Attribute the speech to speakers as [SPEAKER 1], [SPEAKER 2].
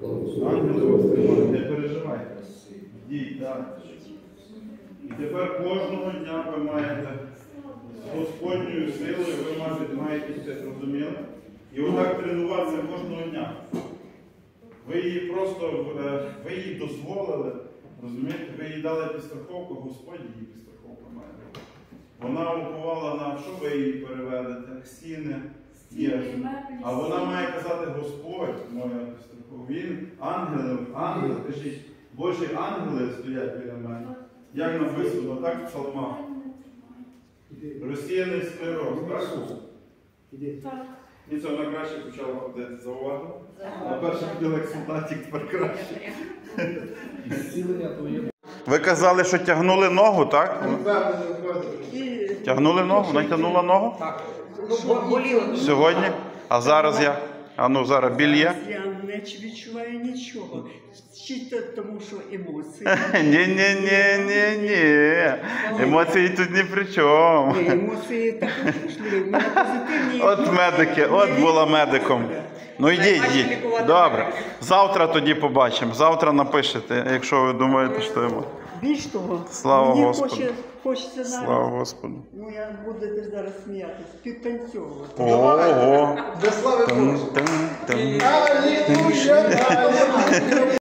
[SPEAKER 1] Ангели вас тримають, не переживайте. Йдіть, так. І тепер кожного дня ви маєте з Господньою силою, ви маєте це зрозуміли. І отак тренуватися кожного дня. Ви її просто, ви їй дозволили, розумієте, ви їй дали підстраховку, Господь її підстраховку має. Вона уповала на, що ви її переведете, стіни, а вона має казати, Господь моя підстраховка. Він, ангели, кажіть, Божі ангели стоять біля мене. Як написано, так в псалмах? Розсіяний склероз, так? І це вона краще почала ходити, зауважила? На перший ходила як солдатик, тепер краще. Ви казали, що тягнули ногу, так? Тягнули ногу? Натягнула ногу? Так. Сьогодні? А зараз як? А ну, зараз біль є?
[SPEAKER 2] Я не відчуваю нічого. Чисто тому, що емоції.
[SPEAKER 1] Ні. Емоції тут ні при чому.
[SPEAKER 2] Емоції також важливі. У мене позитивні.
[SPEAKER 1] От медики, от була медиком. Ну йдіть. Добре. Завтра тоді побачимо. Завтра напишете, якщо ви думаєте, що емоції.
[SPEAKER 2] Більш того,
[SPEAKER 1] Слава
[SPEAKER 2] мені
[SPEAKER 1] Господу.
[SPEAKER 2] хочеться навіть,
[SPEAKER 1] Слава Господу.
[SPEAKER 2] ну я буду зараз сміятися, підтанцьовувати.
[SPEAKER 1] Ого.
[SPEAKER 3] До слави Божої.
[SPEAKER 1] Тан-тан-тан.
[SPEAKER 3] Алілуя!